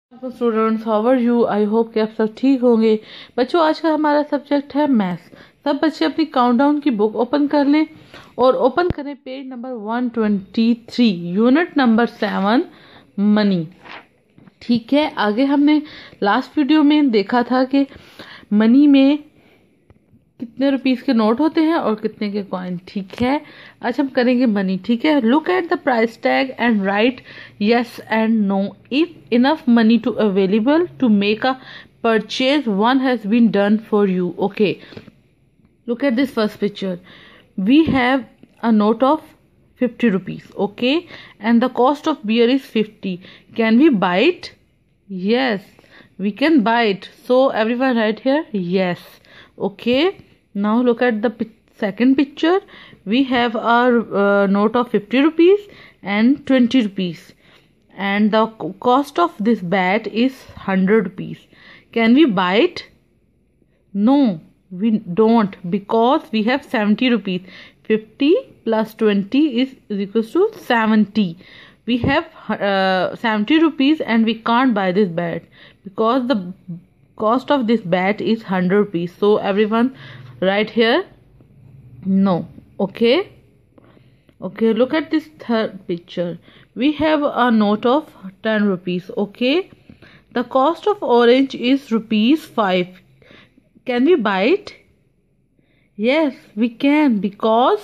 Students, how are you? I hope कि आप सब ठीक होंगे। बच्चों, आज का हमारा सब्जेक्ट है मैथ्स। सब बच्चे अपनी काउंटडाउन की बुक ओपन कर लें और ओपन करें page number 123, unit number 7, money. ठीक है, आगे हमने लास्ट वीडियो में देखा था कि मनी में कितने रुपीस के नोट होते हैं और कितने के कॉइन। ठीक है, आज हम करेंगे मनी। ठीक है, look at the price tag and write yes and no if enough money to available to make a purchase one has been done for you. Okay, look at this first picture. We have a note of 50 rupees. Okay, and the cost of beer is 50. Can we buy it? Yes, we can buy it. So everyone write here yes. Okay, now look at the second picture. We have our note of 50 rupees and 20 rupees, and the cost of this bat is 100 rupees. Can we buy it? No, we don't, because we have 70 rupees. 50 plus 20 is equals to 70. We have 70 rupees and we can't buy this bat because the cost of this bat is 100 rupees. So everyone write here no. Okay, okay, look at this third picture. We have a note of 10 rupees. Okay, the cost of orange is rupees 5. Can we buy it? Yes, we can, because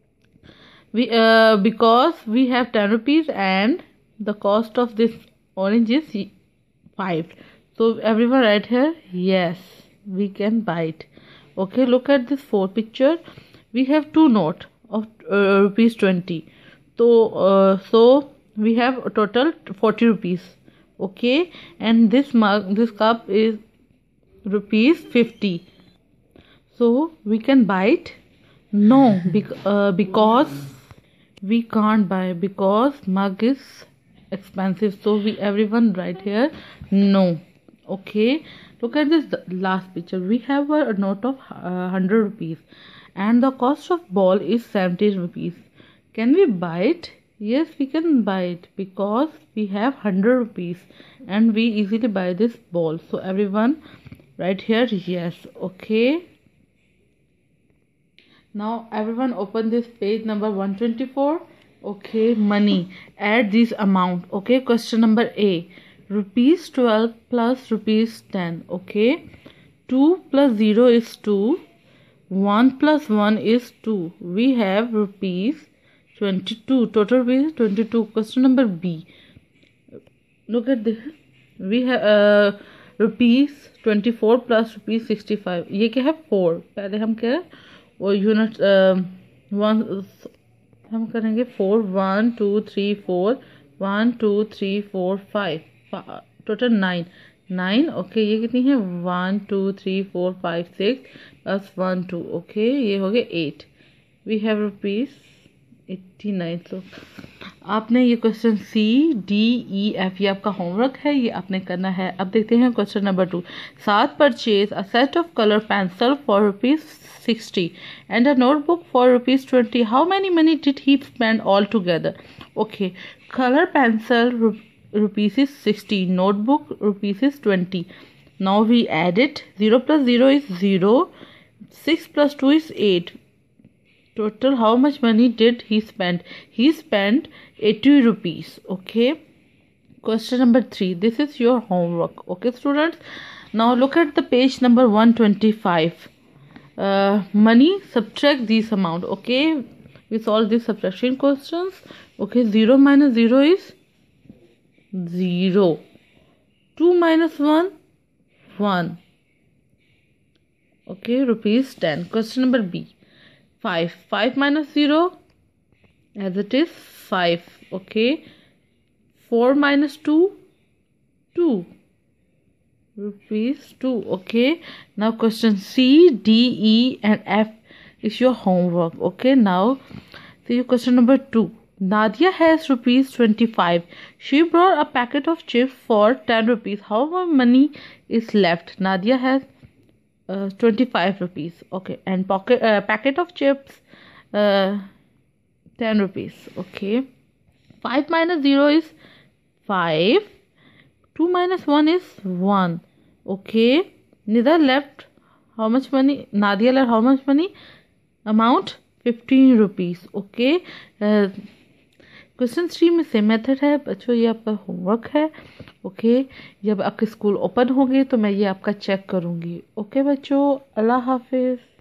we have 10 rupees and the cost of this orange is 5. So everyone write here yes, we can buy it. Okay, look at this fourth picture. We have two note of rupees 20. So we have a total 40 rupees. Okay, and this mug, this cup is rupees 50. So we can buy it? No, because we can't buy, because mug is expensive. So we everyone write here no. Okay, look at this last picture. We have a note of 100 rupees and the cost of ball is 70 rupees. Can we buy it? Yes, we can buy it because we have 100 rupees and we easily buy this ball. So everyone write here yes. Okay, now everyone open this page number 124. Okay, money, add this amount. Okay, question number A, rupees 12 plus rupees 10. Okay, 2 plus 0 is 2, 1 plus 1 is 2. We have rupees 22, total rupees 22. Question number B, look at this. We have rupees 24 plus rupees 65. ये क्या है 4. पहले हम क्या है वो unit 1 हम करेंगे 4, 1 2 3 4, 1 2 3 4 5, टोटल 9. ओके, ये कितनी है 1 2 3 4 5 6 प्लस 1 2. ओके, ये हो गया 8. We have rupees 89. तो आपने ये question C D E F, ये आपका होमवर्क है, ये आपने करना है. अब देखते हैं क्वेश्चन नंबर 2. साथ purchase a set of colour pencil for rupees 60 and a notebook for rupees 20. How many money did he spend all together? Okay, color pencil rupees is 60, notebook rupees is 20. Now we add it. 0 plus 0 is 0, 6 plus 2 is 8. Total how much money did he spend? He spent 80 rupees. Okay, question number 3. This is your homework. Okay students, now look at the page number 125. Money, subtract this amount. Okay, we solve these subtraction questions. Okay, 0 minus 0 is 0, 2 minus 1 1. Okay, rupees 10. Question number B, 5 minus 0 as it is 5. Okay, 4 minus 2 2, rupees 2. Okay, now question C D E and F is your homework. Okay, now see question number 2. Nadia has rupees 25. She brought a packet of chips for 10 rupees. How much money is left? Nadia has 25 rupees. Okay, and packet of chips 10 rupees. Okay, 5 minus 0 is 5. 2 minus 1 is 1. Okay. Nida left how much money? Nadia left how much money? Amount 15 rupees. Okay. Question 3 में same method है बच्चों, ये आपका homework है। Okay, जब आपके school open होंगे तो मैं ये आपका चेक करूँगी। ओके बच्चों, अल्लाह हाफिज़।